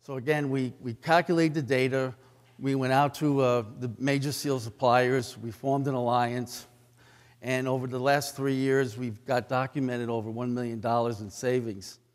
So again, we calculated the data. We went out to the major seal suppliers. We formed an alliance. And over the last 3 years, we've got documented over $1 million in savings.